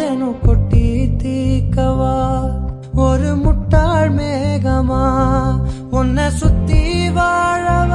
தேனும் கொட்டி தீக்கவா ஒரு முட்டாள் மேகமா உன்னை சுத்தி வாழ